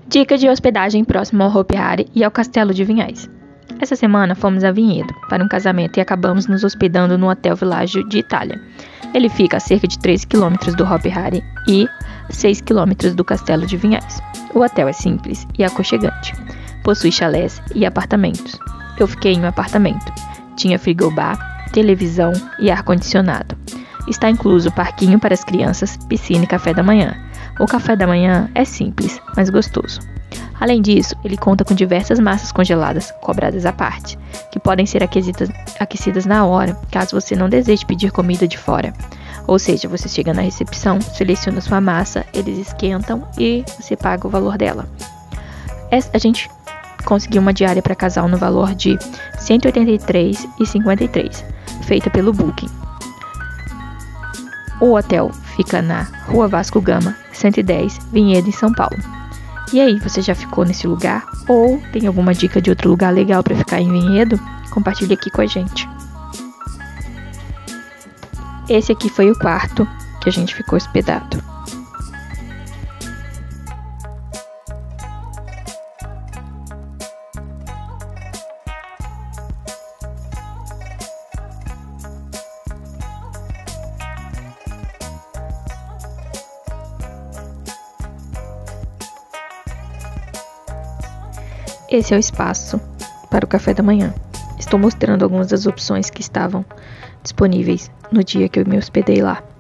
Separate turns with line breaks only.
Dica de hospedagem próximo ao Hopi Hari e ao Castelo de Vinhais. Essa semana fomos a Vinhedo para um casamento e acabamos nos hospedando no Hotel Villaggio de Itália. Ele fica a cerca de 13 km do Hopi Hari e 6 km do Castelo de Vinhais. O hotel é simples e aconchegante. Possui chalés e apartamentos. Eu fiquei em um apartamento. Tinha frigobar, televisão e ar-condicionado. Está incluso parquinho para as crianças, piscina e café da manhã. O café da manhã é simples, mas gostoso. Além disso, ele conta com diversas massas congeladas, cobradas à parte, que podem ser aquecidas na hora, caso você não deseje pedir comida de fora. Ou seja, você chega na recepção, seleciona sua massa, eles esquentam e você paga o valor dela. A gente conseguiu uma diária para casal no valor de R$ 183,53, feita pelo Booking. O hotel fica na Rua Vasco Gama, 110, Vinhedo, em São Paulo. E aí, você já ficou nesse lugar? Ou tem alguma dica de outro lugar legal para ficar em Vinhedo? Compartilhe aqui com a gente. Esse aqui foi o quarto que a gente ficou hospedado. Esse é o espaço para o café da manhã. Estou mostrando algumas das opções que estavam disponíveis no dia que eu me hospedei lá.